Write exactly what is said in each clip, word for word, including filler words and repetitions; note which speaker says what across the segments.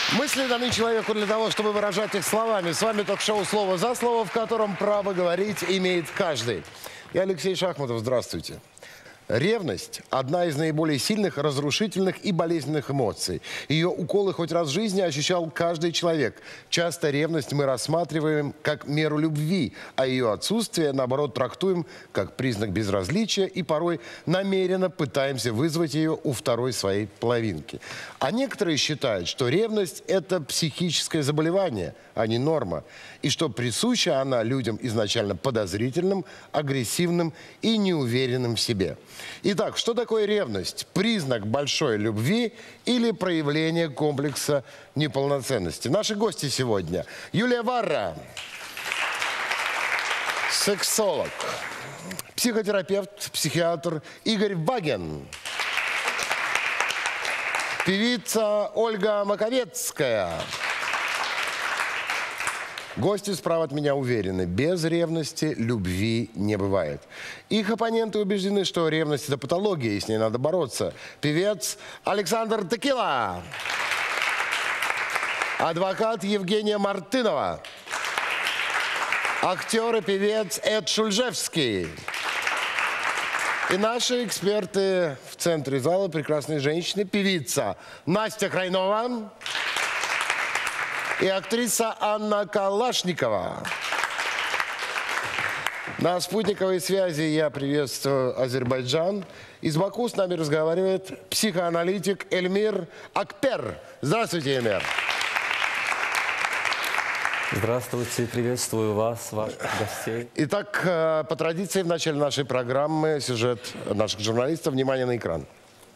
Speaker 1: Мысли даны человеку для того, чтобы выражать их словами. С вами ток-шоу «Слово за слово», в котором право говорить имеет каждый. Я Алексей Шахматов. Здравствуйте. Ревность – одна из наиболее сильных, разрушительных и болезненных эмоций. Ее уколы хоть раз в жизни ощущал каждый человек. Часто ревность мы рассматриваем как меру любви, а ее отсутствие, наоборот, трактуем как признак безразличия и порой намеренно пытаемся вызвать ее у второй своей половинки. А некоторые считают, что ревность – это психическое заболевание, а не норма, и что присуща она людям изначально подозрительным, агрессивным и неуверенным в себе. Итак, что такое ревность? Признак большой любви или проявление комплекса неполноценности? Наши гости сегодня: Юлия Варра, сексолог, психотерапевт, психиатр Игорь Ваген, певица Ольга Маковецкая. Гости справа от меня уверены, без ревности любви не бывает. Их оппоненты убеждены, что ревность – это патология, и с ней надо бороться. Певец Александр Текила. Адвокат Евгения Мартынова. Актер и певец Эд Шульжевский. И наши эксперты в центре зала, прекрасные женщины, певица Настя Крайнова и актриса Анна Калашникова. На спутниковой связи я приветствую Азербайджан. Из Баку с нами разговаривает психоаналитик Эльмир Акпер. Здравствуйте, Эльмир.
Speaker 2: Здравствуйте, приветствую вас, ваших гостей.
Speaker 1: Итак, по традиции в начале нашей программы сюжет наших журналистов. Внимание на экран.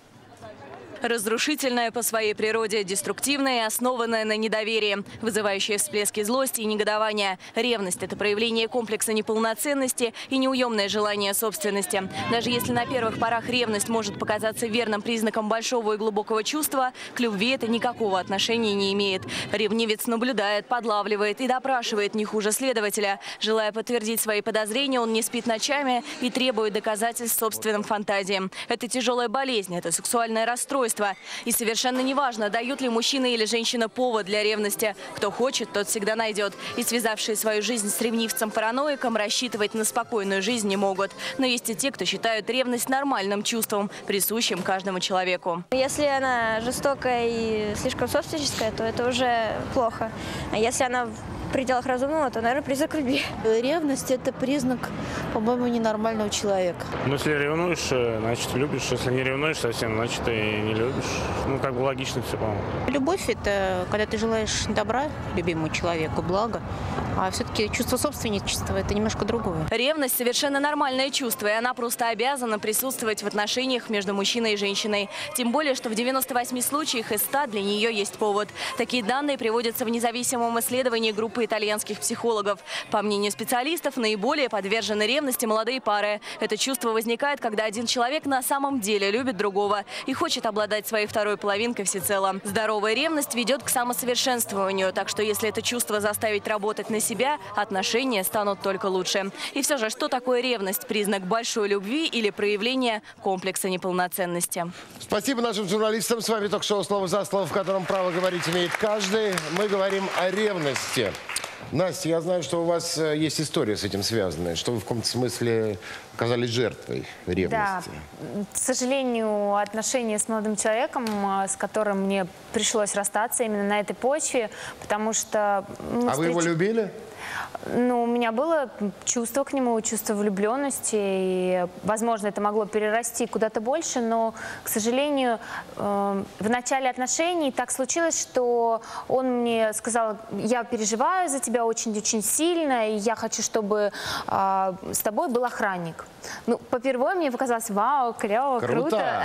Speaker 3: Разрушительная по своей природе, деструктивная и основанная на недоверии, вызывающая всплески злости и негодования. Ревность – это проявление комплекса неполноценности и неуемное желание собственности. Даже если на первых порах ревность может показаться верным признаком большого и глубокого чувства, к любви это никакого отношения не имеет. Ревнивец наблюдает, подлавливает и допрашивает не хуже следователя. Желая подтвердить свои подозрения, он не спит ночами и требует доказательств собственным фантазиям. Это тяжелая болезнь, это сексуальное расстройство. И совершенно неважно, дают ли мужчина или женщина повод для ревности. Кто хочет, тот всегда найдет. И связавшие свою жизнь с ревнивцем-параноиком рассчитывать на спокойную жизнь не могут. Но есть и те, кто считают ревность нормальным чувством, присущим каждому человеку.
Speaker 4: Если она жестокая и слишком собственническая, то это уже плохо. А если она в пределах разумного, то, наверное, признак любви.
Speaker 5: Ревность – это признак, по-моему, ненормального человека.
Speaker 6: Ну, если ревнуешь, значит, любишь. Если не ревнуешь совсем, значит, и не любишь. Ну, как бы логично все, по-моему.
Speaker 5: Любовь – это когда ты желаешь добра любимому человеку, блага. А все-таки чувство собственничества – это немножко другое.
Speaker 3: Ревность – совершенно нормальное чувство, и она просто обязана присутствовать в отношениях между мужчиной и женщиной. Тем более, что в девяноста восьми случаях из ста для нее есть повод. Такие данные приводятся в независимом исследовании группы итальянских психологов. По мнению специалистов, наиболее подвержены ревности молодые пары. Это чувство возникает, когда один человек на самом деле любит другого и хочет обладать своей второй половинкой всецело. Здоровая ревность ведет к самосовершенствованию, так что если это чувство заставить работать на себя, отношения станут только лучше. И все же, что такое ревность? Признак большой любви или проявление комплекса неполноценности?
Speaker 1: Спасибо нашим журналистам. С вами ток-шоу «Слово за слово», в котором право говорить имеет каждый. Мы говорим о ревности. Настя, я знаю, что у вас есть история с этим связанная, что вы в каком-то смысле оказались жертвой ревности.
Speaker 7: Да. К сожалению, отношения с молодым человеком, с которым мне пришлось расстаться именно на этой почве, потому что...
Speaker 1: Мы а встреч... вы его любили?
Speaker 7: Ну, у меня было чувство к нему, чувство влюбленности, и, возможно, это могло перерасти куда-то больше, но, к сожалению, э, в начале отношений так случилось, что он мне сказал: я переживаю за тебя очень-очень сильно, и я хочу, чтобы э, с тобой был охранник. Ну, попервой мне показалось: вау, клево, круто,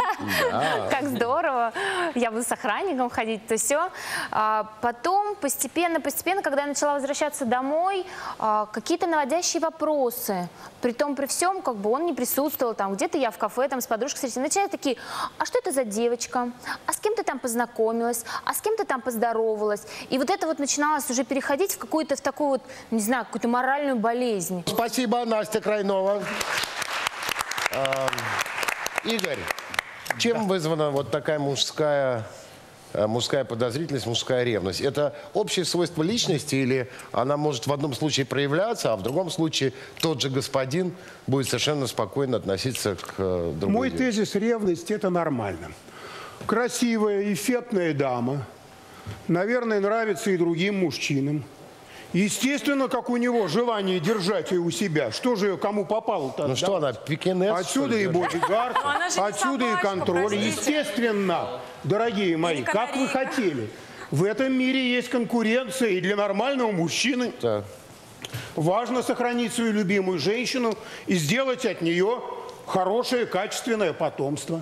Speaker 7: как здорово, я буду с охранником ходить, то все. Потом постепенно, постепенно, когда я начала возвращаться домой, какие-то наводящие вопросы, при том, при всем, как бы он не присутствовал, там, где-то я в кафе, там, с подружкой встретилась, начали такие: а что это за девочка, а с кем ты там познакомилась, а с кем ты там поздоровалась, и вот это вот начиналось уже переходить в какую-то, в такую вот, не знаю, какую-то моральную болезнь.
Speaker 1: Спасибо, Настя Крайнова. Игорь, чем вызвана вот такая мужская мужская подозрительность, мужская ревность. Это общее свойство личности или она может в одном случае проявляться, а в другом случае тот же господин будет совершенно спокойно относиться к другому?
Speaker 8: Мой тезис: ревность – это нормально. Красивая, эффектная дама, наверное, нравится и другим мужчинам. Естественно, как у него желание держать ее у себя. Что же ее кому попало-то?
Speaker 1: Ну что она, пекинес?
Speaker 8: Отсюда и бодигард, отсюда и контроль. Естественно, дорогие мои, как вы хотели. В этом мире есть конкуренция, и для нормального мужчины
Speaker 1: так.
Speaker 8: важно сохранить свою любимую женщину и сделать от нее хорошее, качественное потомство.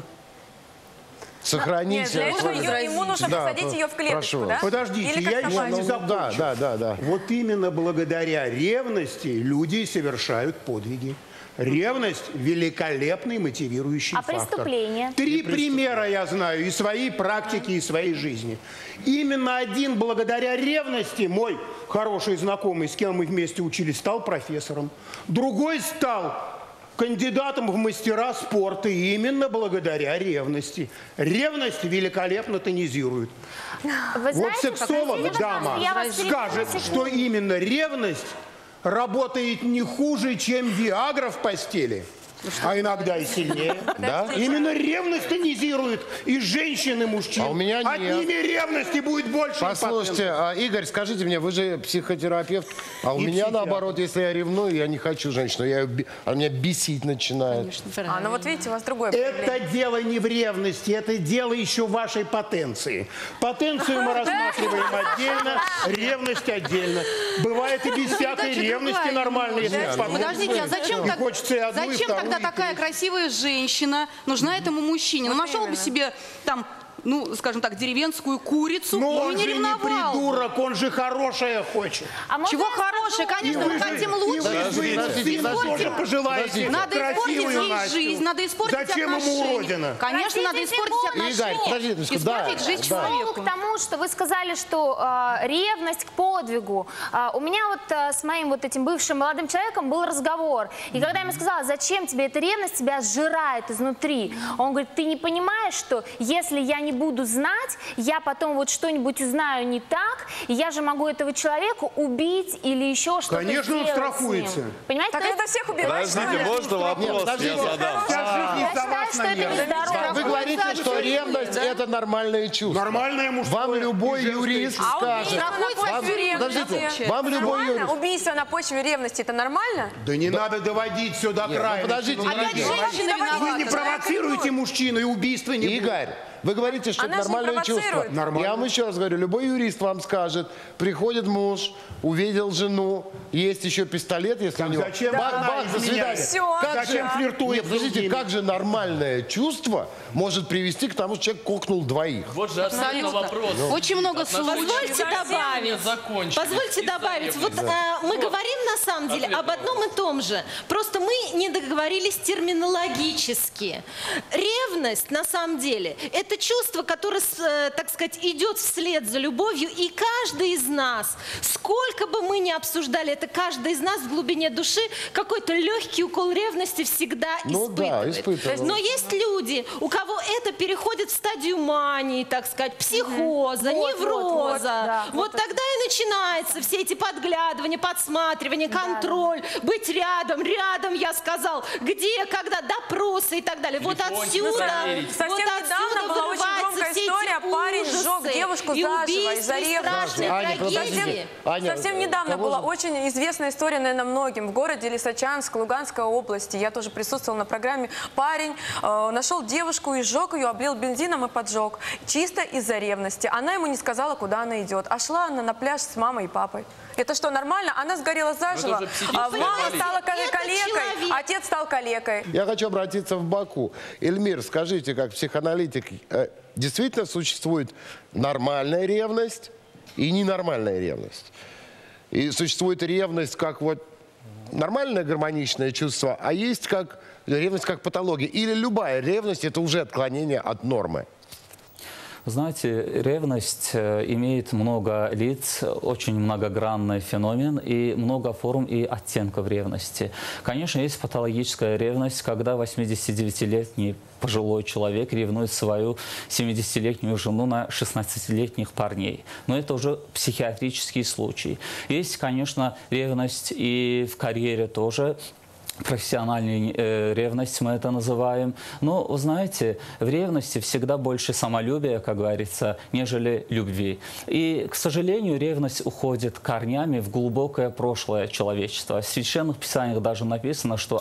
Speaker 1: Сохранить.
Speaker 9: Нет, для этого ее, ему нужно
Speaker 1: да,
Speaker 9: посадить ее в клеточку,
Speaker 1: прошу.
Speaker 9: да?
Speaker 8: Подождите,
Speaker 9: Или
Speaker 8: я
Speaker 9: как
Speaker 8: еще
Speaker 9: собаку.
Speaker 8: не закончу.
Speaker 1: Да, да, да, да.
Speaker 8: Вот именно благодаря ревности люди совершают подвиги. Ревность – великолепный мотивирующий
Speaker 7: А
Speaker 8: фактор.
Speaker 7: преступления?
Speaker 8: Три примера я знаю из своей практики, из своей жизни. Именно один благодаря ревности, мой хороший знакомый, с кем мы вместе учились, стал профессором. Другой стал кандидатом в мастера спорта именно благодаря ревности. Ревность великолепно тонизирует.
Speaker 7: Вы знаете,
Speaker 8: Вот сексолог,
Speaker 7: простите,
Speaker 8: дама,
Speaker 7: я вас
Speaker 8: скажет,
Speaker 7: перебью на
Speaker 8: что именно ревность работает не хуже, чем виагра в постели. А иногда и сильнее.
Speaker 1: Да?
Speaker 8: Именно ревность тонизирует и женщин, и мужчин.
Speaker 1: А у меня
Speaker 8: От
Speaker 1: нет.
Speaker 8: ними ревности будет больше.
Speaker 1: Послушайте, а, Игорь, скажите мне, вы же психотерапевт, а у
Speaker 8: И
Speaker 1: меня
Speaker 8: психиатр.
Speaker 1: наоборот, если я ревную, я не хочу женщину, я, её би- она меня бесить начинает.
Speaker 9: А, ну вот видите, у вас другое
Speaker 8: Это
Speaker 9: проблема.
Speaker 8: дело не в ревности, это дело еще вашей потенции. Потенцию мы рассматриваем отдельно, ревность отдельно. Бывает и без всякой ревности нормально, если подумать.
Speaker 10: Подождите, а зачем,
Speaker 8: И
Speaker 10: так-
Speaker 8: хочется и одну, и
Speaker 10: зачем
Speaker 8: вторую,
Speaker 10: тогда
Speaker 8: и
Speaker 10: такая
Speaker 8: третью.
Speaker 10: красивая женщина нужна этому мужчине? Ну,
Speaker 9: Вот
Speaker 10: нашел бы
Speaker 9: именно.
Speaker 10: себе там, ну, скажем так, деревенскую курицу
Speaker 8: Но
Speaker 10: и
Speaker 8: он
Speaker 10: не
Speaker 8: же не
Speaker 10: ревновал бы.
Speaker 8: придурок, он же хорошее хочет.
Speaker 7: А можно
Speaker 10: Чего
Speaker 7: я скажу?
Speaker 10: хорошее? Конечно,
Speaker 8: И
Speaker 10: мы
Speaker 8: вы же-
Speaker 10: хотим
Speaker 8: и вы
Speaker 10: лучше.
Speaker 8: же
Speaker 1: Подождите,
Speaker 8: сына
Speaker 1: подождите.
Speaker 8: тоже пожелаете.
Speaker 10: Надо испортить
Speaker 8: красивую
Speaker 10: ей
Speaker 8: Настю.
Speaker 10: жизнь, надо испортить
Speaker 8: Зачем ему
Speaker 10: отношения.
Speaker 8: уродина?
Speaker 10: Конечно, надо
Speaker 7: Простите,
Speaker 10: испортить
Speaker 7: секунду.
Speaker 10: отношения.
Speaker 1: Игорь, подождите,
Speaker 10: Испортить
Speaker 1: да,
Speaker 10: жизнь
Speaker 1: да.
Speaker 10: человеку.
Speaker 7: К тому, что вы сказали, что э, ревность к подвигу. Э, у меня вот э, с моим вот этим бывшим молодым человеком был разговор. И когда я ему сказала, зачем тебе эта ревность, тебя сжирает изнутри. Он говорит, ты не понимаешь, что если я не буду знать, я потом вот что-нибудь узнаю не так, и я же могу этого человека убить или еще что-то
Speaker 8: Конечно, он
Speaker 7: сделать
Speaker 8: страхуется.
Speaker 7: с ним. Понимаете?
Speaker 9: Так
Speaker 7: То
Speaker 9: это всех убивает, что
Speaker 11: Подождите,
Speaker 9: ли?
Speaker 11: можно вопрос
Speaker 1: подождите.
Speaker 11: я задам?
Speaker 8: Вся жизнь
Speaker 7: я
Speaker 8: из-за
Speaker 7: считаю,
Speaker 8: вас
Speaker 7: что это
Speaker 8: наверное.
Speaker 7: нездорово.
Speaker 1: Вы говорите, что ревность – это нормальное чувство.
Speaker 8: Нормальное мужское
Speaker 1: Вам любой
Speaker 8: и женское
Speaker 1: юрист
Speaker 8: чувство.
Speaker 9: А
Speaker 1: скажет.
Speaker 9: убийство на
Speaker 1: Вам-
Speaker 9: почве
Speaker 1: подождите,
Speaker 9: ревности?
Speaker 1: вам любой
Speaker 9: Нормально?
Speaker 1: юрист.
Speaker 9: Убийство на почве ревности – это нормально?
Speaker 8: Да не надо доводить все до
Speaker 1: Нет,
Speaker 8: края.
Speaker 1: ну подождите,
Speaker 8: Ну,
Speaker 10: Опять
Speaker 8: дорогие.
Speaker 10: женщина
Speaker 8: Вы не
Speaker 10: виновата.
Speaker 8: провоцируете мужчину, и убийства не будет.
Speaker 1: Игорь, вы говорите, что
Speaker 9: Она
Speaker 1: это
Speaker 9: же не
Speaker 1: нормальное чувство.
Speaker 9: провоцирует.
Speaker 8: Нормально.
Speaker 1: Я вам еще раз говорю, любой юрист вам скажет, приходит муж, увидел жену, есть еще пистолет, если у него.
Speaker 8: зачем
Speaker 1: Бах,
Speaker 8: она
Speaker 1: бах, до
Speaker 8: изменяет?
Speaker 1: свидания.
Speaker 9: Всё.
Speaker 1: Как
Speaker 8: Зачем
Speaker 1: же-
Speaker 8: флиртует
Speaker 1: Нет,
Speaker 8: с
Speaker 1: подождите,
Speaker 8: другими?
Speaker 1: как же нормальное чувство может привести к тому, что человек кокнул двоих?
Speaker 11: Вот же ответ на
Speaker 10: Абсолютно.
Speaker 11: вопрос.
Speaker 10: Очень много случаев.
Speaker 12: Позвольте добавить,
Speaker 11: закончились.
Speaker 12: позвольте
Speaker 11: из-за
Speaker 12: добавить.
Speaker 11: ревности.
Speaker 12: Вот э, мы говорим на самом деле
Speaker 11: Ответ
Speaker 12: об одном и том же. Просто мы не договорились терминологически. Ревность на самом деле это чувство, которое, с, э, так сказать, идет вслед за любовью, и каждый из нас, сколько бы мы ни обсуждали это, каждый из нас в глубине души какой-то легкий укол ревности всегда
Speaker 1: Ну да,
Speaker 12: испытывает.
Speaker 1: испытывал.
Speaker 12: Но есть люди, у кого это переходит в стадию мании, так сказать, психоза,
Speaker 7: Вот, вот,
Speaker 12: невроза.
Speaker 7: вот, да,
Speaker 12: вот
Speaker 7: вот
Speaker 12: тогда и начинаются все эти подглядывания, подсматривания, контроль, быть рядом, рядом, я сказал, где, когда, допросы и так далее. Вот
Speaker 11: Телефончик
Speaker 12: отсюда,
Speaker 11: проверить.
Speaker 9: Совсем
Speaker 12: вот
Speaker 9: недавно
Speaker 12: отсюда
Speaker 9: была очень
Speaker 12: вырываются
Speaker 9: громкая
Speaker 12: все эти
Speaker 9: история. Парень сжег
Speaker 12: ужасы
Speaker 9: девушку
Speaker 12: и
Speaker 9: заживо
Speaker 12: убийства,
Speaker 9: из-за
Speaker 12: и
Speaker 9: ревности.
Speaker 12: страшные
Speaker 1: Аня,
Speaker 12: трагедии.
Speaker 1: подождите. Аня,
Speaker 9: Совсем недавно
Speaker 1: кого
Speaker 9: была
Speaker 1: же-
Speaker 9: очень известная история, наверное, многим. В городе Лисичанск, Луганской области. Я тоже присутствовала на программе. Парень э, нашел девушку и сжег ее, облил бензином и поджег. Чисто из-за ревности. Она ему не сказала, куда она идет. А шла она на пляж с мамой и папой. Это что, нормально? Она сгорела заживо.
Speaker 11: уже психическая
Speaker 9: А мама
Speaker 11: болезнь.
Speaker 9: стала кал-
Speaker 12: Это
Speaker 9: калекой,
Speaker 12: человек.
Speaker 9: отец стал калекой.
Speaker 1: Я хочу обратиться в Баку. Эльмир, скажите, как психоаналитик, э, действительно существует нормальная ревность и ненормальная ревность? И существует ревность как вот нормальное гармоничное чувство, а есть как ревность как патология? Или любая ревность – это уже отклонение от нормы?
Speaker 2: Знаете, ревность э, имеет много лиц, очень многогранный феномен и много форм и оттенков ревности. Конечно, есть патологическая ревность, когда восьмидесятидевятилетний пожилой человек ревнует свою семидесятилетнюю жену на шестнадцатилетних парней. Но это уже психиатрический случай. Есть, конечно, ревность и в карьере тоже. Профессиональная э, ревность мы это называем. Но, вы знаете, в ревности всегда больше самолюбия, как говорится, нежели любви. И, к сожалению, ревность уходит корнями в глубокое прошлое человечества. В священных писаниях даже написано, что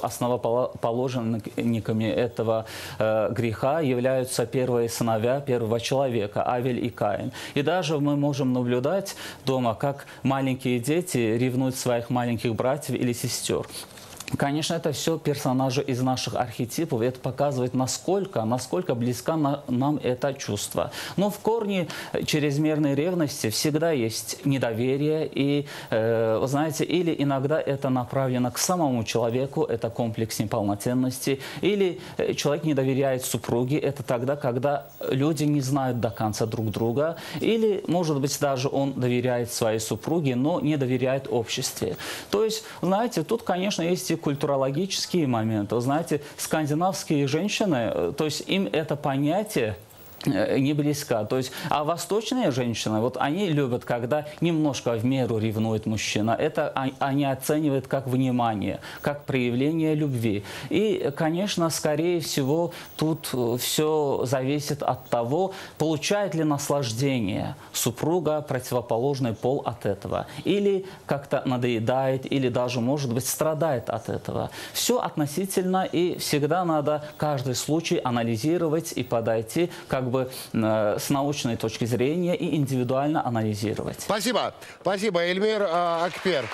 Speaker 2: основоположниками этого э, греха являются первые сыновья первого человека, Авель и Каин. И даже мы можем наблюдать дома, как маленькие дети ревнуют своих маленьких братьев или сестер. Конечно, это все персонажи из наших архетипов. Это показывает, насколько, насколько близко на, нам это чувство. Но в корне чрезмерной ревности всегда есть недоверие. И, э, вы знаете, или иногда это направлено к самому человеку, это комплекс неполноценности. Или человек не доверяет супруге, это тогда, когда люди не знают до конца друг друга. Или, может быть, даже он доверяет своей супруге, но не доверяет обществу. То есть, знаете, тут, конечно, есть и культурологические моменты. Вы знаете, скандинавские женщины, то есть им это понятие не близко. То есть, а восточные женщины, вот они любят, когда немножко в меру ревнует мужчина. Это они оценивают как внимание, как проявление любви. И, конечно, скорее всего, тут все зависит от того, получает ли наслаждение супруга противоположный пол от этого. Или как-то надоедает, или даже, может быть, страдает от этого. Все относительно, и всегда надо каждый случай анализировать и подойти как бы с научной точки зрения и индивидуально анализировать.
Speaker 1: Спасибо. Спасибо, Эльмир а, Акпер.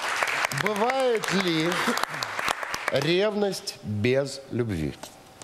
Speaker 1: Бывает ли ревность без любви?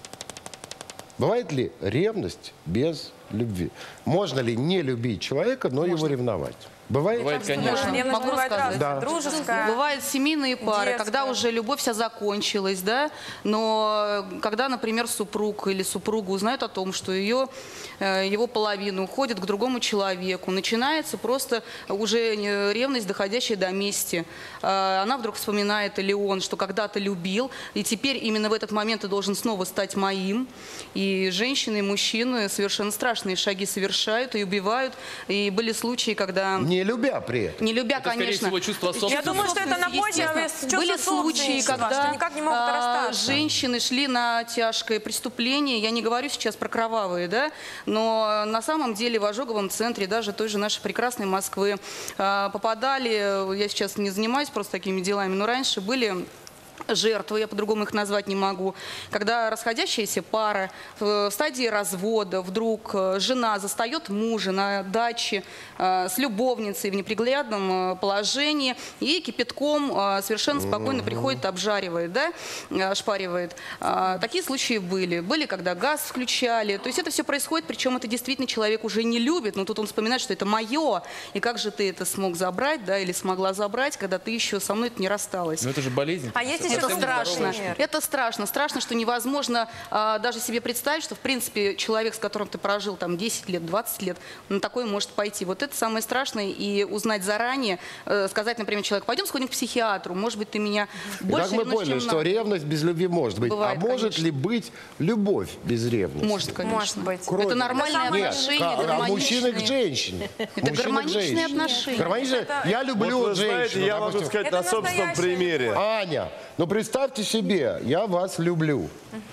Speaker 1: Бывает ли ревность без любви? Можно ли не любить человека, но Можно. его ревновать? Бывает?
Speaker 10: Бывает, конечно.
Speaker 9: Могу рассказать.
Speaker 1: Да.
Speaker 9: Дружеская.
Speaker 10: Бывают семейные пары,
Speaker 9: детская.
Speaker 10: когда уже любовь вся закончилась, да, но когда, например, супруг или супруга узнают о том, что ее, его половина уходит к другому человеку, начинается просто уже ревность, доходящая до мести. Она вдруг вспоминает, или он, что когда-то любил, и теперь именно в этот момент ты должен снова стать моим. И женщины, и мужчины совершенно страшные шаги совершают и убивают. И были случаи, когда...
Speaker 1: Не любя при этом.
Speaker 10: Не любя,
Speaker 11: это,
Speaker 10: конечно.
Speaker 11: Скорее всего, чувство собственности.
Speaker 9: Я думаю, что это на почве
Speaker 10: Были случаи, когда
Speaker 9: никак не могут
Speaker 10: а,
Speaker 9: расстаться.
Speaker 10: женщины шли на тяжкое преступление. Я не говорю сейчас про кровавые, да, но на самом деле в ожоговом центре, даже той же нашей прекрасной Москвы, а, попадали, я сейчас не занимаюсь просто такими делами, но раньше были... жертвы, я по-другому их назвать не могу, когда расходящаяся пара в стадии развода, вдруг жена застает мужа на даче э, с любовницей в неприглядном положении и кипятком э, совершенно спокойно приходит, обжаривает, да, ошпаривает. Э, такие случаи были. Были, когда газ включали. То есть это все происходит, причем это действительно человек уже не любит, но тут он вспоминает, что это мое, и как же ты это смог забрать, да, или смогла забрать, когда ты еще со мной не рассталась.
Speaker 11: Но это же болезнь.
Speaker 9: А есть
Speaker 10: Это страшно. Это страшно. Страшно, что невозможно а, даже себе представить, что, в принципе, человек, с которым ты прожил там десять лет, двадцать лет, на такое может пойти. Вот это самое страшное. И узнать заранее, э, сказать, например, человеку, пойдем сходим к психиатру, может быть, ты меня больше
Speaker 1: Итак, мы
Speaker 10: ревнуешь,
Speaker 1: поняли,
Speaker 10: чем
Speaker 1: что
Speaker 10: надо.
Speaker 1: ревность без любви может быть.
Speaker 10: Бывает,
Speaker 1: а может
Speaker 10: конечно.
Speaker 1: ли быть любовь без ревности?
Speaker 10: Может, конечно.
Speaker 9: Может быть.
Speaker 1: Кроме-
Speaker 10: Это нормальные
Speaker 1: Нет,
Speaker 10: отношения,
Speaker 1: а- а
Speaker 10: гармоничные.
Speaker 1: мужчины к женщине.
Speaker 10: Это
Speaker 1: Мужчины к
Speaker 10: гармоничные
Speaker 1: женщине.
Speaker 10: отношения.
Speaker 1: Гармоничные. Я люблю
Speaker 13: Вот вы
Speaker 1: женщину.
Speaker 13: знаете, я могу
Speaker 1: допустим.
Speaker 13: сказать
Speaker 9: Это
Speaker 13: на собственном
Speaker 9: настоящая
Speaker 13: примере.
Speaker 1: Аня, ну представьте себе, я вас люблю.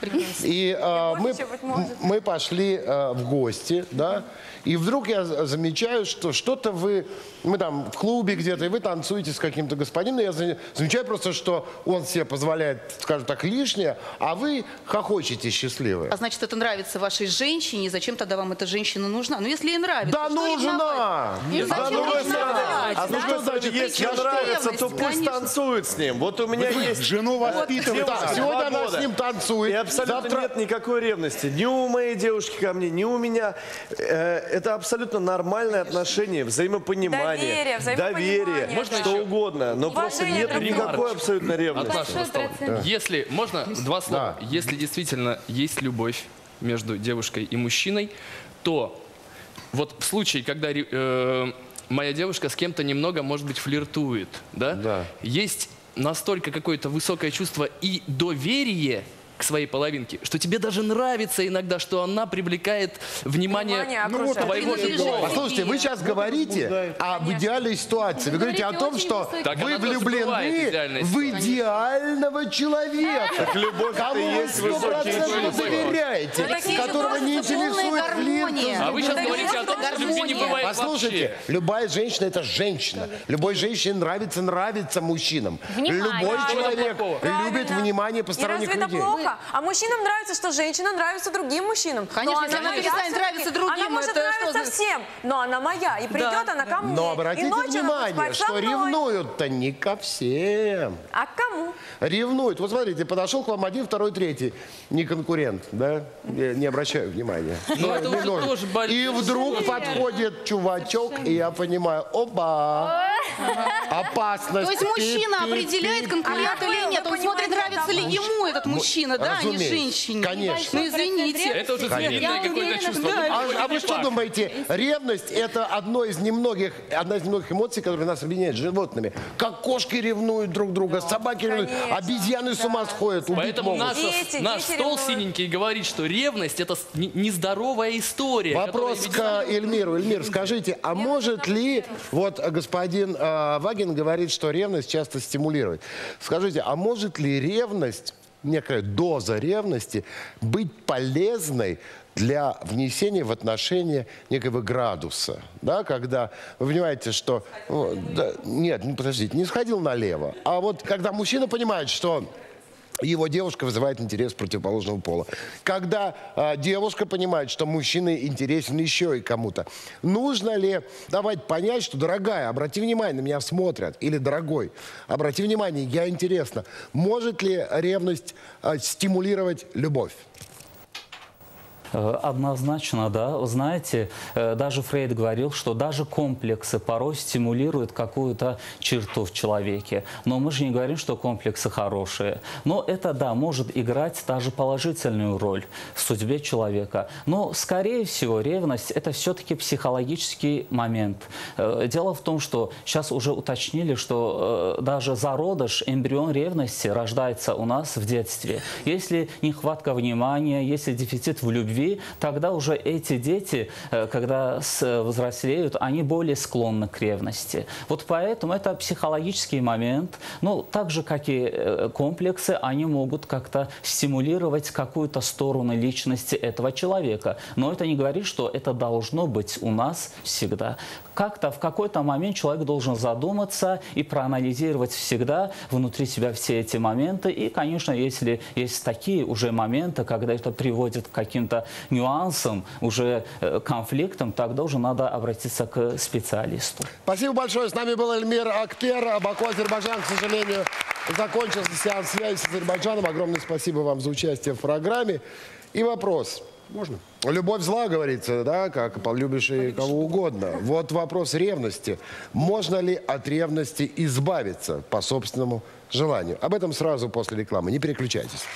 Speaker 1: И э, мы,
Speaker 9: больше, быть может.
Speaker 1: мы пошли э, в гости, да, и вдруг я за- замечаю, что что-то вы, мы там в клубе где-то, и вы танцуете с каким-то господином, и я за- замечаю просто, что он себе позволяет, скажем так, лишнее, а вы хохочете счастливы.
Speaker 10: А значит, это нравится вашей женщине, и зачем тогда вам эта женщина нужна? Ну, если ей нравится,
Speaker 1: Да
Speaker 10: что
Speaker 1: нужна!
Speaker 10: ревновать?
Speaker 1: Нет,
Speaker 10: Зачем
Speaker 1: да нужна!
Speaker 10: ревновать,
Speaker 13: А с
Speaker 10: да?
Speaker 13: другой стороны, если
Speaker 10: Причем
Speaker 13: нравится, то
Speaker 10: ревность,
Speaker 13: пусть
Speaker 10: конечно.
Speaker 13: танцует с ним. Вот у меня есть...
Speaker 8: Жену воспитывать.
Speaker 1: Так,
Speaker 13: Девушка,
Speaker 1: сегодня
Speaker 13: два
Speaker 1: она
Speaker 13: года.
Speaker 1: с ним танцует.
Speaker 13: И абсолютно
Speaker 1: завтра-
Speaker 13: нет никакой ревности. Ни у моей девушки ко мне, ни у меня. Э, это абсолютно нормальное отношение, взаимопонимание,
Speaker 9: Доверие, взаимопонимание,
Speaker 13: доверие,
Speaker 11: Можно
Speaker 13: что
Speaker 11: еще?
Speaker 13: угодно. Но просто
Speaker 9: Уважение
Speaker 13: нет
Speaker 9: друг к
Speaker 13: никакой
Speaker 11: другу.
Speaker 13: абсолютно ревности.
Speaker 11: Большой процент. Если, можно два слова?
Speaker 1: Да.
Speaker 11: Если действительно есть любовь между девушкой и мужчиной, то вот в случае, когда э, моя девушка с кем-то немного, может быть, флиртует, да?
Speaker 1: Да.
Speaker 11: Есть настолько какое-то высокое чувство и доверие к своей половинке, что тебе даже нравится иногда, что она привлекает внимание,
Speaker 9: Внимание
Speaker 11: ну, вот, твоего же пола.
Speaker 1: Послушайте, вы сейчас говорите об идеальной ситуации. Вы говорите о том, что
Speaker 11: Так
Speaker 1: вы
Speaker 11: она тоже
Speaker 1: влюблены
Speaker 11: бывает, идеальная
Speaker 1: в
Speaker 11: ситуация.
Speaker 1: идеального человека.
Speaker 13: Так любовь это
Speaker 1: Кому
Speaker 13: и
Speaker 1: вы
Speaker 13: есть
Speaker 1: сто
Speaker 13: высокие
Speaker 1: процентов
Speaker 13: чувства.
Speaker 1: доверяете,
Speaker 9: Алексей,
Speaker 1: которого не
Speaker 9: просто
Speaker 1: интересует флирт.
Speaker 11: А вы сейчас
Speaker 9: Это
Speaker 11: говорите о том, что любви не бывает
Speaker 1: Послушайте,
Speaker 11: вообще.
Speaker 1: любая женщина – это женщина. Любой женщине нравится, нравится мужчинам.
Speaker 7: Внимание.
Speaker 1: Любой
Speaker 11: Что
Speaker 1: человек
Speaker 11: такого?
Speaker 1: любит
Speaker 9: Правильно.
Speaker 1: внимание
Speaker 9: И
Speaker 1: посторонних
Speaker 9: разве это
Speaker 1: людей.
Speaker 9: плохо? А мужчинам нравится, что женщина нравится другим мужчинам.
Speaker 10: Конечно,
Speaker 9: Но
Speaker 10: если она
Speaker 9: моя
Speaker 10: перестанет
Speaker 9: всё-таки.
Speaker 10: нравиться другим,
Speaker 9: Она может
Speaker 10: это что
Speaker 9: нравиться
Speaker 10: за-
Speaker 9: всем, но она моя. И придет она ко мне.
Speaker 1: Но
Speaker 9: И
Speaker 1: обратите
Speaker 9: ночью она будет
Speaker 1: внимание,
Speaker 9: спать со
Speaker 1: что
Speaker 9: мной.
Speaker 1: ревнуют-то не ко всем.
Speaker 9: А к кому?
Speaker 1: Ревнуют. Вот смотрите, подошел к вам один, второй, третий. Не конкурент, да? Я не обращаю внимания.
Speaker 11: Ну,
Speaker 1: Но
Speaker 11: это
Speaker 1: не
Speaker 11: уже
Speaker 1: нужно.
Speaker 11: тоже боль-
Speaker 1: И вдруг подходит чувачок, и я понимаю, оба, опасность.
Speaker 10: То есть мужчина
Speaker 1: Пип, пип,
Speaker 10: определяет,
Speaker 1: пип,
Speaker 10: конкурент
Speaker 9: пип.
Speaker 10: или нет. Он
Speaker 9: Вы
Speaker 10: смотрит,
Speaker 9: понимаете,
Speaker 10: нравится ли
Speaker 9: это
Speaker 10: ему этот мужчина, да, а не
Speaker 1: разумеется.
Speaker 10: женщине.
Speaker 1: Конечно.
Speaker 10: Ну, извините.
Speaker 11: Это уже
Speaker 1: Конечно.
Speaker 11: звериное какое-то чувство.
Speaker 10: Да.
Speaker 11: Ну,
Speaker 1: А,
Speaker 11: какой-то
Speaker 1: а вы что
Speaker 11: факт.
Speaker 1: думаете, ревность – это одно из немногих, одна из немногих эмоций, которые нас объединяет с животными? Как кошки ревнуют друг друга, собаки ревнуют,
Speaker 9: конечно,
Speaker 1: обезьяны с ума сходят, убить
Speaker 11: Поэтому
Speaker 1: могут.
Speaker 11: наш,
Speaker 9: Дети,
Speaker 11: наш
Speaker 9: дети
Speaker 11: стол
Speaker 9: ревнуют.
Speaker 11: синенький говорит, что ревность – это с- не- нездоровая история.
Speaker 1: Вопрос
Speaker 11: которая
Speaker 1: к Эльмиру. Эльмир, скажите, а может ли, вот господин э, Вагин говорит, что ревность часто стимулирует. Скажите, а может ли ревность, некая доза ревности, быть полезной для внесения в отношения некого градуса, да, когда вы понимаете, что... ну, да, нет, ну, подождите, не сходил налево, а вот когда мужчина понимает, что его девушка вызывает интерес противоположного пола. Когда э, девушка понимает, что мужчина интересен еще и кому-то, нужно ли давать понять, что, дорогая, обрати внимание, на меня смотрят, или, дорогой, обрати внимание, я интересна. Может ли ревность э, стимулировать любовь?
Speaker 2: Однозначно, да. Вы знаете, даже Фрейд говорил, что даже комплексы порой стимулируют какую-то черту в человеке. Но мы же не говорим, что комплексы хорошие. Но это, да, может играть даже положительную роль в судьбе человека. Но, скорее всего, ревность – это все-таки психологический момент. Дело в том, что сейчас уже уточнили, что даже зародыш, эмбрион ревности рождается у нас в детстве. Если нехватка внимания, если дефицит в любви, тогда уже эти дети, когда взрослеют, они более склонны к ревности. Вот поэтому это психологический момент. Ну, так же, как и комплексы, они могут как-то стимулировать какую-то сторону личности этого человека. Но это не говорит, что это должно быть у нас всегда. Как-то в какой-то момент человек должен задуматься и проанализировать всегда внутри себя все эти моменты. И, конечно, если есть такие уже моменты, когда это приводит к каким-то нюансам, уже конфликтам, тогда уже надо обратиться к специалисту.
Speaker 1: Спасибо большое. С нами был Эльмир Актер. Баку, Азербайджан, к сожалению, закончился сеанс связи с Азербайджаном. Огромное спасибо вам за участие в программе. И вопрос. Можно? Любовь зла, говорится, да, как полюбишь и кого угодно. Вот вопрос ревности. Можно ли от ревности избавиться по собственному желанию? Об этом сразу после рекламы. Не переключайтесь.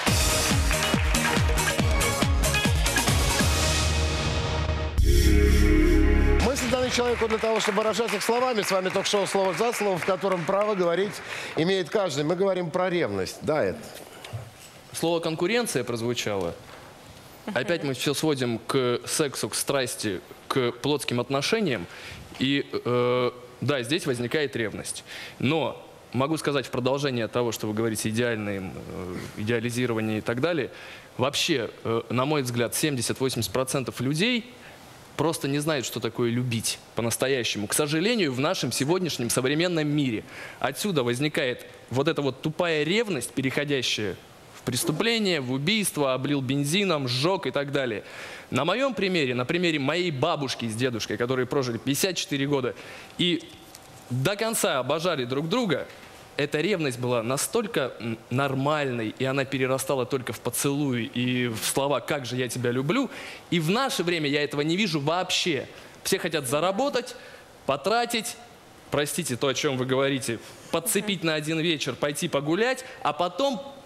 Speaker 1: Мысли даны человеку для того, чтобы выражать их словами. С вами ток-шоу «Слово за слово», в котором право говорить имеет каждый. Мы говорим про ревность. Да, это...
Speaker 11: Слово «конкуренция» прозвучало. Опять мы все сводим к сексу, к страсти, к плотским отношениям. И э, да, здесь возникает ревность. Но могу сказать в продолжение того, что вы говорите, идеальное, э, идеализирование и так далее. Вообще, э, на мой взгляд, семьдесят-восемьдесят процентов людей просто не знают, что такое любить по-настоящему. К сожалению, в нашем сегодняшнем современном мире. Отсюда возникает вот эта вот тупая ревность, переходящая в преступление, в убийство, облил бензином, сжег и так далее. На моем примере, на примере моей бабушки с дедушкой, которые прожили пятьдесят четыре года и до конца обожали друг друга, эта ревность была настолько нормальной, и она перерастала только в поцелуй и в слова «как же я тебя люблю». И в наше время я этого не вижу вообще. Все хотят заработать, потратить, простите то, о чем вы говорите, подцепить на один вечер, пойти погулять, а потом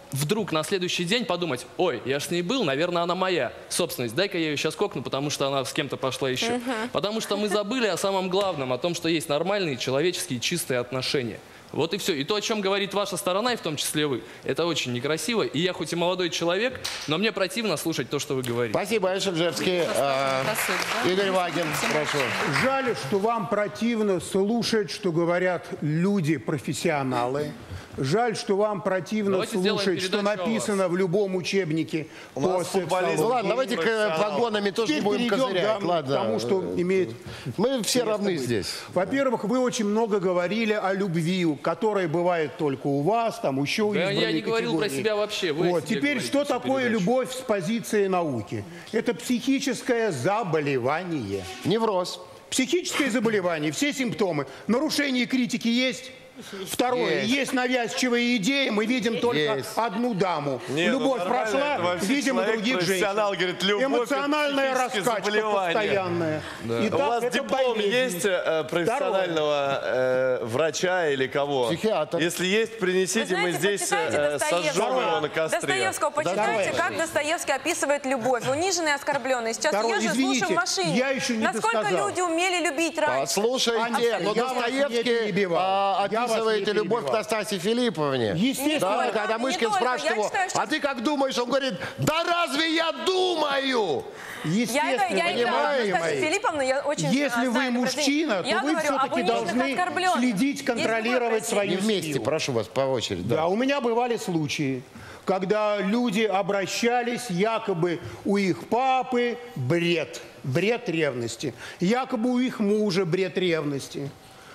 Speaker 11: вдруг на следующий день подумать: ой, я ж с ней был, наверное, она моя собственность, дай-ка я ее сейчас кокну, потому что она с кем-то пошла еще.
Speaker 9: Мгм.
Speaker 11: Потому что мы забыли о самом главном, о том, что есть нормальные человеческие чистые отношения. Вот и все. И то, о чем говорит ваша сторона, и в том числе вы, это очень некрасиво. И я хоть и молодой человек, но мне противно слушать то, что вы говорите.
Speaker 1: Спасибо, Ишевжевский. А, Игорь Вагин, прошу.
Speaker 8: Жаль, что вам противно слушать, что говорят люди-профессионалы. Жаль, что вам противно
Speaker 11: Давайте сделаем
Speaker 8: слушать, что
Speaker 11: передачу о
Speaker 8: написано в любом учебнике
Speaker 1: У
Speaker 8: по
Speaker 1: нас футболисты.
Speaker 8: сексологии.
Speaker 1: Ну ладно, давайте к погонами тоже не
Speaker 8: Теперь
Speaker 1: будем
Speaker 8: перейдем,
Speaker 1: козырять.
Speaker 8: да,
Speaker 1: Ладно.
Speaker 8: к тому, что имеет
Speaker 1: Мы все
Speaker 8: место
Speaker 1: равны
Speaker 8: быть.
Speaker 1: здесь.
Speaker 8: Во-первых, вы очень много говорили о любви, которая бывает только у вас, там еще у
Speaker 11: Да, я
Speaker 8: избранной
Speaker 11: не говорил про
Speaker 8: категории.
Speaker 11: себя вообще. Вы о
Speaker 8: Вот.
Speaker 11: себе
Speaker 8: Теперь,
Speaker 11: говорите
Speaker 8: что
Speaker 11: всю
Speaker 8: такое
Speaker 11: передачу.
Speaker 8: любовь с позиции науки? Это психическое заболевание.
Speaker 1: Невроз.
Speaker 8: Психическое заболевание, все симптомы. Нарушение критики есть? Второе,
Speaker 1: Есть.
Speaker 8: есть навязчивые идеи, мы видим только
Speaker 1: Есть.
Speaker 8: одну даму.
Speaker 13: Не, ну
Speaker 8: Любовь
Speaker 13: нормально, это
Speaker 8: прошла,
Speaker 13: вообще
Speaker 8: видим
Speaker 13: человек,
Speaker 8: других женщин.
Speaker 13: профессионал, говорит, любовь — это
Speaker 8: Эмоциональная
Speaker 13: психическое
Speaker 8: раскачка
Speaker 13: заболевание.
Speaker 8: постоянная.
Speaker 13: Да.
Speaker 8: Итак,
Speaker 13: У вас
Speaker 8: это
Speaker 13: диплом
Speaker 8: болезнь.
Speaker 13: есть э, профессионального э, врача или кого?
Speaker 1: Психиатр.
Speaker 13: Если есть, принесите,
Speaker 9: Вы
Speaker 13: мы
Speaker 9: знаете,
Speaker 13: здесь
Speaker 9: почитайте
Speaker 13: э,
Speaker 9: Достоевского.
Speaker 13: сожжем его на костре.
Speaker 9: Достоевского почитайте,
Speaker 8: Давай.
Speaker 9: как Достоевский описывает любовь. Униженный и оскорбленный. Сейчас
Speaker 8: Второе,
Speaker 9: езжу,
Speaker 8: извините,
Speaker 9: слушаю в машине.
Speaker 8: я еще не
Speaker 9: Насколько
Speaker 8: досказал.
Speaker 9: люди умели любить раньше.
Speaker 1: Послушайте,
Speaker 8: Аня,
Speaker 1: но
Speaker 8: я вас не
Speaker 1: Достоевский
Speaker 8: перебивал.
Speaker 1: а,
Speaker 8: Я вас не
Speaker 1: описываете любовь к
Speaker 8: перебивал.
Speaker 1: Настасье Филипповне.
Speaker 8: Естественно.
Speaker 1: Да,
Speaker 9: Не
Speaker 1: когда
Speaker 9: только,
Speaker 1: Мышкин
Speaker 9: не только.
Speaker 1: спрашивает
Speaker 9: Я
Speaker 1: его,
Speaker 9: считаю, что-
Speaker 1: а ты как думаешь? Он говорит, да разве я думаю?
Speaker 9: Я,
Speaker 8: Естественно,
Speaker 9: это, я
Speaker 8: понимаете
Speaker 9: играю Настасью
Speaker 8: мои?
Speaker 9: Филипповну, я очень
Speaker 8: Если вы
Speaker 9: знаю,
Speaker 8: мужчина,
Speaker 9: я
Speaker 8: то вы
Speaker 9: говорю об
Speaker 8: все-таки
Speaker 9: униженных
Speaker 8: должны
Speaker 9: оскорбленных.
Speaker 8: следить,
Speaker 9: Есть
Speaker 8: контролировать
Speaker 9: такое
Speaker 8: свою
Speaker 1: Не вместе,
Speaker 8: силу.
Speaker 1: прошу вас, по очереди.
Speaker 8: Да,
Speaker 1: Да.
Speaker 8: у меня бывали случаи, когда люди обращались, якобы у их папы бред, бред ревности, якобы у их мужа бред ревности.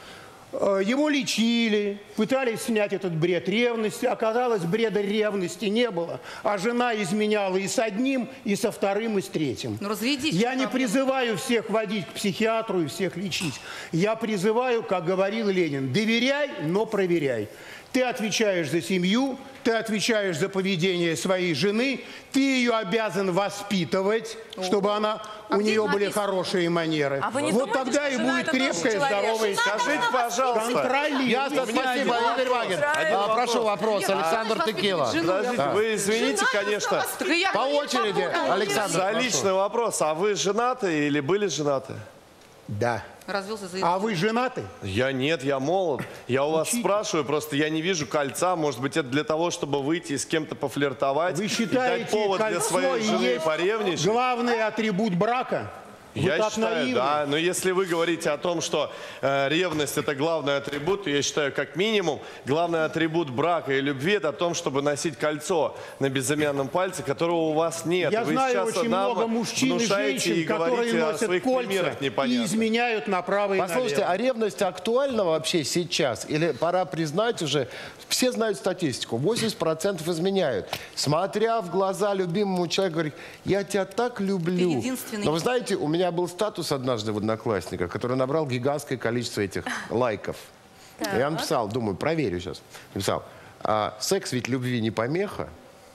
Speaker 8: Э, Его лечили, пытались снять этот бред ревности, оказалось, бреда ревности не было, а жена изменяла и с одним, и со вторым, и с третьим.
Speaker 10: Ну, разведись.
Speaker 8: Я не призываю всех водить к психиатру и всех лечить. Я призываю, как говорил Ленин, доверяй, но проверяй. Ты отвечаешь за семью, ты отвечаешь за поведение своей жены, ты ее обязан воспитывать, чтобы она,
Speaker 10: А
Speaker 8: у
Speaker 10: где
Speaker 8: нее были
Speaker 10: написано?
Speaker 8: хорошие манеры.
Speaker 9: А вы не
Speaker 8: вот
Speaker 9: думаете,
Speaker 8: тогда
Speaker 9: что
Speaker 8: и
Speaker 9: жена
Speaker 8: будет
Speaker 9: это тоже
Speaker 8: крепкая,
Speaker 9: человек?
Speaker 8: здоровая.
Speaker 13: Скажите, пожалуйста.
Speaker 8: Контролируй.
Speaker 1: Ясно,
Speaker 8: У меня
Speaker 1: спасибо,
Speaker 8: один
Speaker 1: Игорь Вагин.
Speaker 9: Один
Speaker 1: А, прошу вопрос,
Speaker 10: Нет,
Speaker 1: Александр
Speaker 10: а,
Speaker 1: Текила.
Speaker 10: жену,
Speaker 13: Подождите,
Speaker 1: Да.
Speaker 13: вы извините, конечно,
Speaker 10: Так и я
Speaker 1: По
Speaker 10: говорю,
Speaker 1: очереди,
Speaker 10: попутала.
Speaker 1: Александр.
Speaker 13: за
Speaker 1: прошу.
Speaker 13: личный вопрос. А вы женаты или были женаты?
Speaker 8: Да.
Speaker 10: Развелся за
Speaker 8: А вы женаты?
Speaker 13: Я нет, я молод. Я у вас
Speaker 8: Учитесь.
Speaker 13: спрашиваю, просто я не вижу кольца. Может быть, это для того, чтобы выйти и с кем-то пофлиртовать
Speaker 8: Вы
Speaker 13: и дать
Speaker 8: считаете,
Speaker 13: повод для
Speaker 8: кольцо
Speaker 13: своей
Speaker 8: и
Speaker 13: жены
Speaker 8: есть
Speaker 13: поревничать?
Speaker 8: главный атрибут брака? Вы
Speaker 13: Я
Speaker 8: так
Speaker 13: считаю,
Speaker 8: наивны.
Speaker 13: да. Но если вы говорите о том, что э, ревность — это главный атрибут, то я считаю, как минимум, главный атрибут брака и любви — это о том, чтобы носить кольцо на безымянном пальце, которого у вас нет.
Speaker 8: Я
Speaker 13: Вы
Speaker 8: знаю
Speaker 13: сейчас
Speaker 8: очень
Speaker 13: нам
Speaker 8: много мужчин и
Speaker 13: внушаете
Speaker 8: женщин,
Speaker 13: и
Speaker 8: которые
Speaker 13: говорите о
Speaker 8: носят
Speaker 13: своих
Speaker 8: кольца
Speaker 13: примерах
Speaker 8: и
Speaker 13: непонятных.
Speaker 8: изменяют направо и
Speaker 1: Послушайте,
Speaker 8: налево.
Speaker 1: а ревность актуальна вообще сейчас? Или пора признать уже, все знают статистику, восемьдесят процентов изменяют. Смотря в глаза любимому человеку, говорит, я тебя так люблю.
Speaker 10: Ты единственный.
Speaker 1: Но вы знаете, у меня был статус однажды в Одноклассниках, который набрал гигантское количество этих лайков. Я написал, думаю, проверю сейчас. Написал, а, секс ведь любви не помеха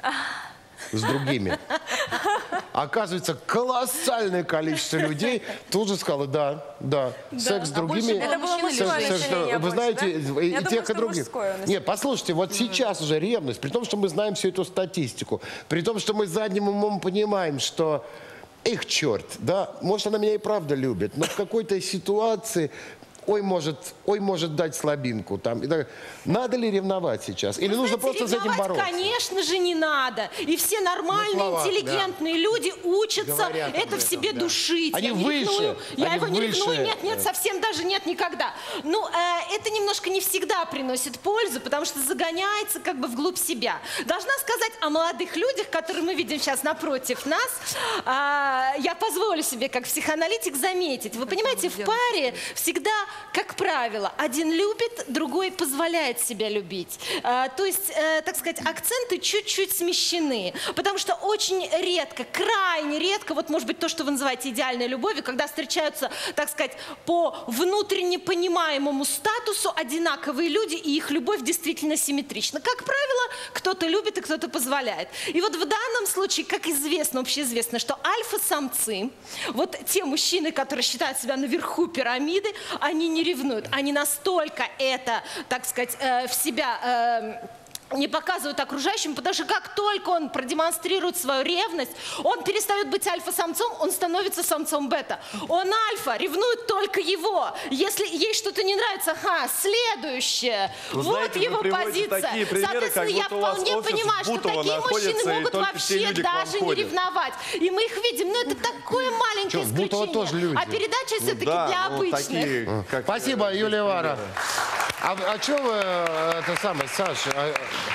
Speaker 1: с другими. Оказывается, колоссальное количество людей тут же сказало, да, да, секс с другими.
Speaker 9: Это было
Speaker 10: Мужчина
Speaker 9: мужское
Speaker 10: или
Speaker 1: Секс,
Speaker 9: население
Speaker 1: вы
Speaker 9: больше,
Speaker 1: знаете,
Speaker 9: да?
Speaker 1: и
Speaker 9: Я думаю,
Speaker 1: тех, и
Speaker 9: что
Speaker 1: других.
Speaker 9: мужское население.
Speaker 1: Нет, послушайте, вот сейчас уже ревность, при том, что мы знаем всю эту статистику, при том, что мы задним умом понимаем, что их черт, да, может, она меня и правда любит, но в какой-то ситуации, ой, может, ой, может дать слабинку там. И так. Надо ли ревновать сейчас? Или
Speaker 12: Вы
Speaker 1: нужно
Speaker 12: знаете,
Speaker 1: просто с этим
Speaker 12: ревновать,
Speaker 1: бороться?
Speaker 12: конечно же, не надо. И все нормальные,
Speaker 8: На словах,
Speaker 12: интеллигентные люди учатся
Speaker 8: Говорят об
Speaker 12: это в
Speaker 8: этом,
Speaker 12: себе
Speaker 8: да.
Speaker 12: душить.
Speaker 1: Они
Speaker 12: Я не
Speaker 1: выше,
Speaker 12: ревную, Я
Speaker 1: они
Speaker 12: его не
Speaker 1: выше.
Speaker 12: ревную, нет, нет, совсем даже нет никогда. Ну, э, это немножко не всегда приносит пользу, потому что загоняется как бы вглубь себя. Должна сказать о молодых людях, которые мы видим сейчас напротив нас. А, я позволю себе, как психоаналитик, заметить. Вы понимаете, в паре всегда, как правило, один любит, другой позволяет себя любить. А, то есть, э, так сказать, акценты чуть-чуть смещены. Потому что очень редко, крайне редко, вот может быть то, что вы называете идеальной любовью, когда встречаются, так сказать, по внутренне понимаемому статусу одинаковые люди, и их любовь действительно симметрична. Как правило, кто-то любит и кто-то позволяет. И вот в данном случае, как известно, общеизвестно, что альфа-самцы, вот те мужчины, которые считают себя наверху пирамиды, они не ревнуют. Они настолько это, так сказать, э, в себя... э, не показывают окружающим, потому что как только он продемонстрирует свою ревность, он перестает быть альфа-самцом, он становится самцом бета. Он альфа, ревнует только его. Если ей что-то не нравится, ага, следующее.
Speaker 13: Вы
Speaker 12: вот
Speaker 13: знаете,
Speaker 12: его
Speaker 13: вы
Speaker 12: позиция.
Speaker 13: такие примеры,
Speaker 12: Соответственно,
Speaker 13: как
Speaker 12: я
Speaker 13: будто у вас
Speaker 12: вполне
Speaker 13: офис
Speaker 12: понимаю, что
Speaker 13: Бутова
Speaker 12: такие мужчины
Speaker 13: находится, и
Speaker 12: могут
Speaker 13: только все
Speaker 12: вообще
Speaker 13: люди к вам
Speaker 12: даже не
Speaker 13: ходят.
Speaker 12: ревновать. И мы их видим, но это такое маленькое
Speaker 1: Чё, Бутова
Speaker 12: исключение.
Speaker 1: тоже люди.
Speaker 12: А передача
Speaker 13: Ну
Speaker 12: все-таки
Speaker 13: да,
Speaker 12: для
Speaker 13: ну,
Speaker 12: обычных.
Speaker 13: такие, как,
Speaker 1: Спасибо,
Speaker 13: э,
Speaker 1: Юлия
Speaker 13: есть
Speaker 1: Вара.
Speaker 13: примеры.
Speaker 1: А, а что вы, э, это самое, Саша, а,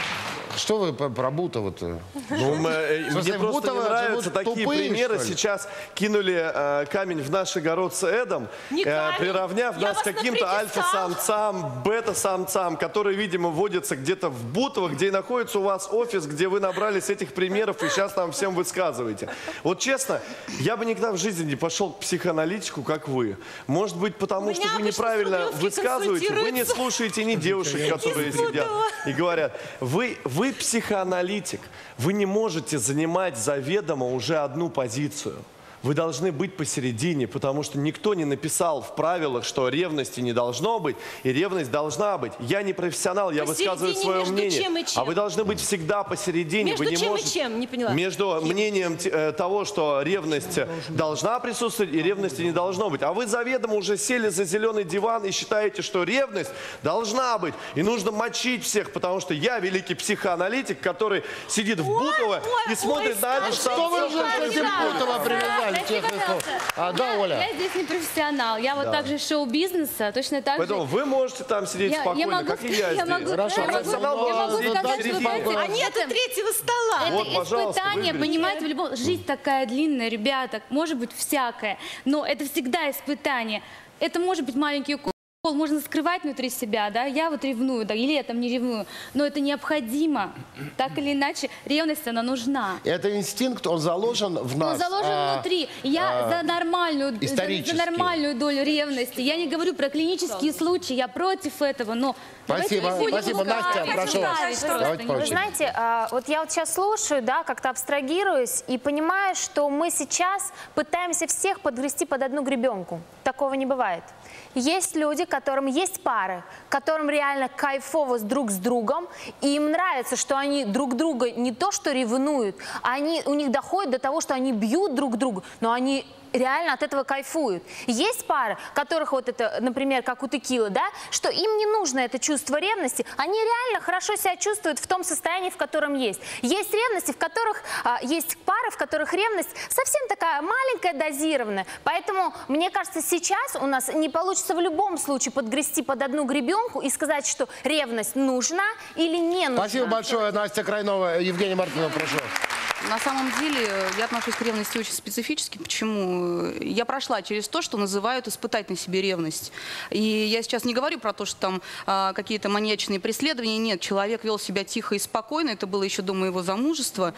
Speaker 1: что вы по- про Бутова-то?
Speaker 13: Ну, мы, э,
Speaker 1: В смысле,
Speaker 13: мне просто
Speaker 1: Бутова
Speaker 13: не нравятся
Speaker 1: живут
Speaker 13: такие
Speaker 1: тупые,
Speaker 13: примеры.
Speaker 1: что ли?
Speaker 13: Сейчас кинули э, камень в наш огород с Эдом,
Speaker 12: Не
Speaker 13: э,
Speaker 12: камень.
Speaker 13: приравняв
Speaker 12: Я
Speaker 13: нас
Speaker 12: вас
Speaker 13: к каким-то
Speaker 12: на
Speaker 13: альфа-самцам, бета-самцам, которые, видимо, вводятся где-то в Бутово, где и находится у вас офис, где вы набрались этих примеров и сейчас там всем высказываете. Вот честно, я бы никогда в жизни не пошел к психоаналитику, как вы. Может быть, потому
Speaker 12: У
Speaker 13: что
Speaker 12: меня
Speaker 13: вы
Speaker 12: обычно
Speaker 13: неправильно
Speaker 12: с Рублевки
Speaker 13: высказываете, вы не
Speaker 12: консультируются.
Speaker 13: слушаете ни девушек, которые сидят и говорят, вы, вы психоаналитик, вы не можете занимать заведомо уже одну позицию. Вы должны быть посередине, потому что никто не написал в правилах, что ревности не должно быть, и ревность должна быть. Я не профессионал, я высказываю
Speaker 12: Посередине
Speaker 13: свое
Speaker 12: между
Speaker 13: мнение.
Speaker 12: чем и чем?
Speaker 13: А вы должны быть всегда посередине.
Speaker 12: Между
Speaker 13: вы не
Speaker 12: чем и
Speaker 13: можете...
Speaker 12: чем? Не поняла.
Speaker 13: Между мнением э, того, что ревность должна присутствовать, и ревности не должно быть. А вы заведомо уже сели за зеленый диван и считаете, что ревность должна быть. И нужно мочить всех, потому что я великий психоаналитик, который сидит в Бутово и смотрит на это.
Speaker 1: Что вы уже к этим Бутова привязали, честное слово? А, да, Оля?
Speaker 14: Я здесь не профессионал. Я вот
Speaker 13: Да.
Speaker 14: так же из шоу-бизнеса, точно так
Speaker 13: Поэтому
Speaker 14: же.
Speaker 13: вы можете там сидеть
Speaker 14: Я- я
Speaker 13: спокойно,
Speaker 14: могу
Speaker 13: как и
Speaker 14: сказать-
Speaker 13: я
Speaker 14: я
Speaker 13: здесь.
Speaker 14: могу-
Speaker 1: Хорошо,
Speaker 14: я могу-
Speaker 13: Профессионал
Speaker 14: я
Speaker 13: должен
Speaker 14: могу
Speaker 13: сидеть
Speaker 14: сказать, что
Speaker 13: посередине.
Speaker 14: в
Speaker 12: А нет третьего стола.
Speaker 14: Это
Speaker 13: Вот, пожалуйста,
Speaker 14: испытание,
Speaker 13: выберите.
Speaker 14: понимаете, в любом... Жизнь такая длинная, ребята, может быть всякое, но это всегда испытание. Это может быть маленький укол, можно скрывать внутри себя, да, я вот ревную, да, или я там не ревную, но это необходимо, так или иначе, ревность, она нужна.
Speaker 1: Это инстинкт, он заложен в нас.
Speaker 14: Он заложен
Speaker 1: а,
Speaker 14: внутри. Я
Speaker 1: а,
Speaker 14: за нормальную, за,
Speaker 1: исторически.
Speaker 14: за нормальную долю ревности. Я не говорю про клинические случаи, я против этого, но...
Speaker 1: Спасибо,
Speaker 14: давайте не будем
Speaker 1: спасибо.
Speaker 14: лукавить.
Speaker 1: Настя, прошу вас.
Speaker 14: Ставить просто
Speaker 1: Давайте
Speaker 14: не
Speaker 1: по
Speaker 7: Вы
Speaker 1: очереди.
Speaker 7: знаете, а, вот я вот сейчас слушаю, да, как-то абстрагируюсь и понимаю, что мы сейчас пытаемся всех подгрести под одну гребенку. Такого не бывает. Есть люди, которым есть пары, которым реально кайфово с друг с другом, и им нравится, что они друг друга не то что ревнуют, они, у них доходит до того, что они бьют друг друга, но они реально от этого кайфуют. Есть пары, которых вот это, например, как у текилы, да, что им не нужно это чувство ревности, они реально хорошо себя чувствуют в том состоянии, в котором есть. Есть ревности, в которых, а, есть пары, в которых ревность совсем такая маленькая, дозированная. Поэтому, мне кажется, сейчас у нас не получится в любом случае подгрести под одну гребенку и сказать, что ревность нужна или не нужна.
Speaker 1: Спасибо большое, Настя Крайнова. Евгения Мартынова, прошу.
Speaker 10: На самом деле, я отношусь к ревности очень специфически. Почему? Я прошла через то, что называют испытать на себе ревность. И я сейчас не говорю про то, что там а, какие-то маньячные преследования. Нет, человек вел себя тихо и спокойно. Это было еще до моего замужества.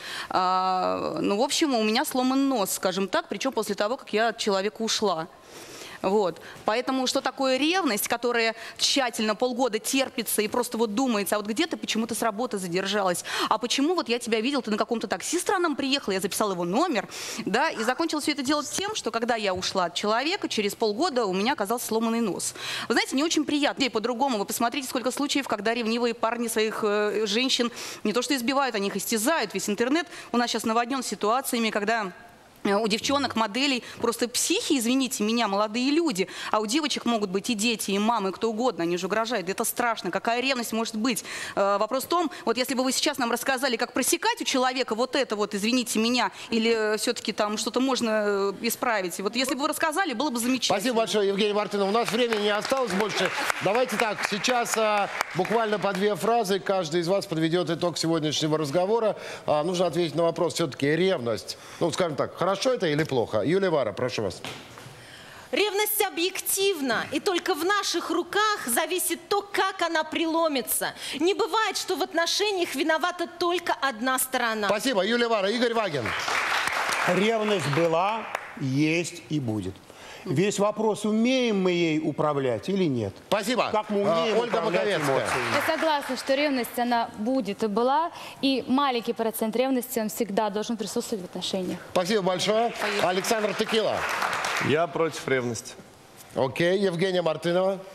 Speaker 10: А, ну, в общем, у меня сломан нос, скажем так, причем после того, как я от человека ушла. Вот. Поэтому что такое ревность, которая тщательно полгода терпится и просто вот думается, а вот где ты почему-то с работы задержалась, а почему вот я тебя видел, ты на каком-то такси странном приехал, я записала его номер, да, и закончила все это делать тем, что когда я ушла от человека, через полгода у меня оказался сломанный нос. Вы знаете, не очень приятно. И по-другому, вы посмотрите, сколько случаев, когда ревнивые парни своих э, женщин не то что избивают, они их истязают. Весь интернет у нас сейчас наводнен ситуациями, когда... У девчонок, моделей просто психи, извините меня, молодые люди. А у девочек могут быть и дети, и мамы, кто угодно. Они же угрожают. Это страшно. Какая ревность может быть? Э, вопрос в том, вот если бы вы сейчас нам рассказали, как пресекать у человека вот это вот, извините меня, или все-таки там что-то можно исправить. Вот если бы вы рассказали, было бы замечательно.
Speaker 1: Спасибо большое, Евгения Мартынова. У нас времени не осталось больше. Давайте так, сейчас а, буквально по две фразы. Каждый из вас подведет итог сегодняшнего разговора. А, нужно ответить на вопрос. Все-таки ревность. Ну, скажем так, хорошо это или плохо? Юлия Вара, прошу вас.
Speaker 12: Ревность объективна, и только в наших руках зависит то, как она преломится. Не бывает, что в отношениях виновата только одна сторона.
Speaker 1: Спасибо, Юлия Вара. Игорь Вагин.
Speaker 8: Ревность была, есть и будет. Весь вопрос, умеем мы ей управлять или нет.
Speaker 1: Спасибо.
Speaker 8: Как мы умеем
Speaker 1: А, Ольга
Speaker 8: управлять
Speaker 1: Маковецкая.
Speaker 8: эмоциями.
Speaker 14: Я согласна, что ревность, она будет и была, и маленький процент ревности, он всегда должен присутствовать в отношениях.
Speaker 1: Спасибо большое. Александр Текила.
Speaker 13: Я против ревности.
Speaker 1: Окей. Евгения Мартынова.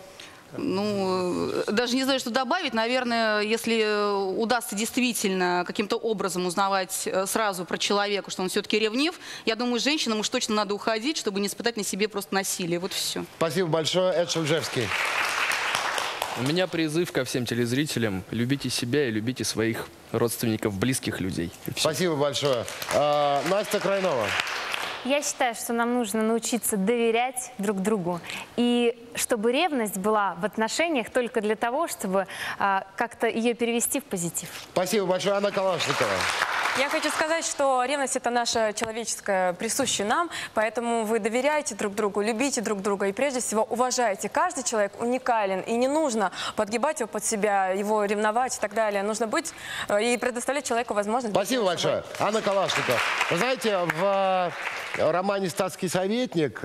Speaker 10: Ну, даже не знаю, что добавить. Наверное, если удастся действительно каким-то образом узнавать сразу про человека, что он все-таки ревнив, я думаю, женщинам уж точно надо уходить, чтобы не испытать на себе просто насилие. Вот все.
Speaker 1: Спасибо большое, Эд Шульжевский.
Speaker 11: У меня призыв ко всем телезрителям. Любите себя и любите своих родственников, близких людей.
Speaker 1: Спасибо большое. А, Настя Крайнова.
Speaker 7: Я считаю, что нам нужно научиться доверять друг другу. И чтобы ревность была в отношениях только для того, чтобы а, как-то ее перевести в позитив.
Speaker 1: Спасибо большое, Анна Калашникова.
Speaker 9: Я хочу сказать, что ревность – это наша человеческая, присущая нам, поэтому вы доверяйте друг другу, любите друг друга и прежде всего уважайте. Каждый человек уникален, и не нужно подгибать его под себя, его ревновать и так далее. Нужно быть и предоставлять человеку возможность...
Speaker 1: Спасибо большое. Анна Калашникова. Вы знаете, в романе «Статский советник»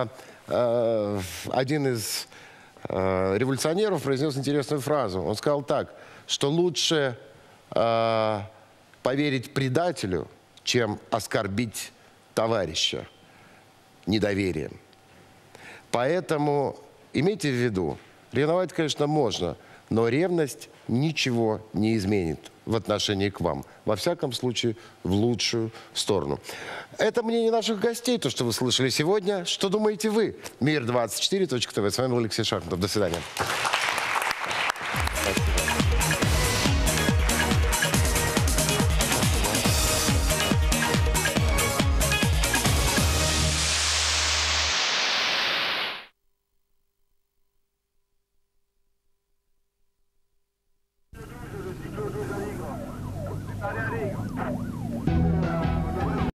Speaker 1: один из революционеров произнес интересную фразу. Он сказал так, что лучше поверить предателю, чем оскорбить товарища недоверием. Поэтому имейте в виду, ревновать, конечно, можно, но ревность ничего не изменит в отношении к вам. Во всяком случае, в лучшую сторону. Это мнение наших гостей, то, что вы слышали сегодня. Что думаете вы? Мир двадцать четыре точка тв. С вами был Алексей Шахматов. До свидания.